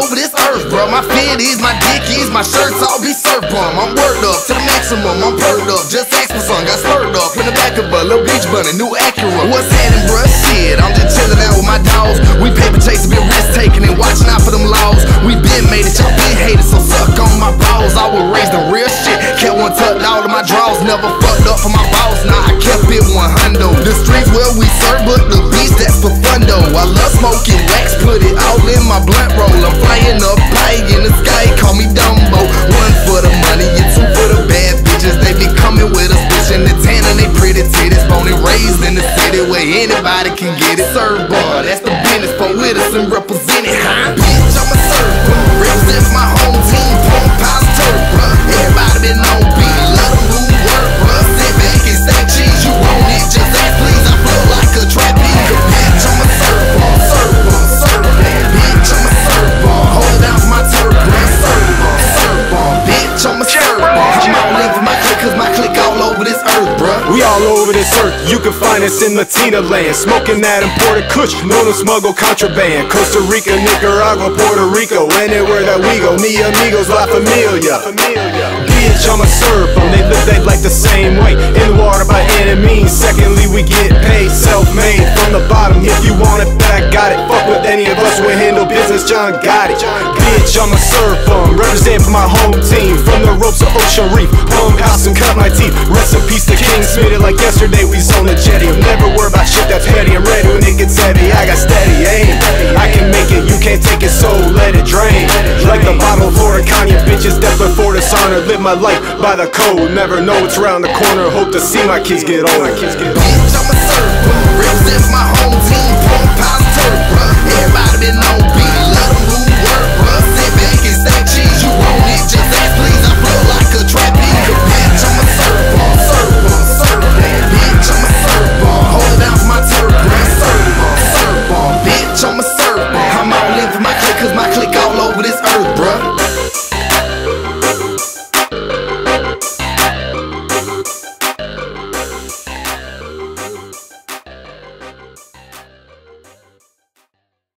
over this earth, bro. My fitties, my dickies, my shirts all be surf bum. I'm worked up to the maximum, I'm perked up. Just ask my son, got slurred up in the back of a little beach bunny, new Acura. What's happening, bro? Shit, I'm just chillin' out with my dogs. We paper chasing, been risk taking and watching out for them laws. We been made it, y'all been hated, so suck on my balls. I was raised in real shit, kept one tucked out of my drawers. Never fucked up for my boss, nah, I kept it 100. The streets where we serve, but the beach that's for fun though. I love smoking wax, put it all in my blunt roll. I'm flying up high in the sky, call me Dumbo. One for the money and two for the bad bitches. They be coming with us, bitch, and the tan and they pretty titties. Born and raised in the city where anybody can get it. Serve bar, that's the business for with us and represent it, huh? Bitch, I'm a surfer, represent my home team, pump pies, turf, bruh. Everybody been on beat, let them move work, bruh. Sit back and say cheese, you want it, just ask please. I flow like a trapeze, bitch, I'm a surfer, surfer, surfer. Bitch, I'm a surfer, hold it down for my turf, bruh. Surfer, surfer, bitch, I'm a surfer. I'm all in for my clique, cause my clique all over this earth, bruh. We all over this earth, you can find us in Latina land. Smoking that imported kush, known to smuggle contraband. Costa Rica, Nicaragua, Puerto Rico, anywhere that we go. Mi amigos, la familia. Bitch, I'm a surf them, they live they like the same way. In the water by any means, secondly we get paid. Self-made from the bottom, if you want it back, got it. Fuck with any of us, we handle business, John got it. Bitch, I'm a surf them, represent for my home team. From the ropes of Ocean Reef, pump house and cut my teeth. Rest in peace to King, spit it like yesterday, we on the jetty. I'm never worried about shit that's petty, I'm ready when it gets heavy. I got steady aim, I can make it, you can't take it, so let it drain. Like the bottle of Florida, Kanye, bitches desperate for dishonor. Live my life by the code, never know what's around the corner. Hope to see my kids get older. Bitch, I'm a surfer, represent my home team, pump pies, turf,